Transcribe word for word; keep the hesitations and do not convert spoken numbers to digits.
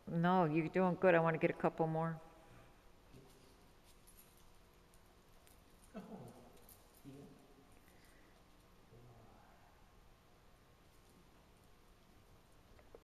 No, you're doing good. I want to get a couple more.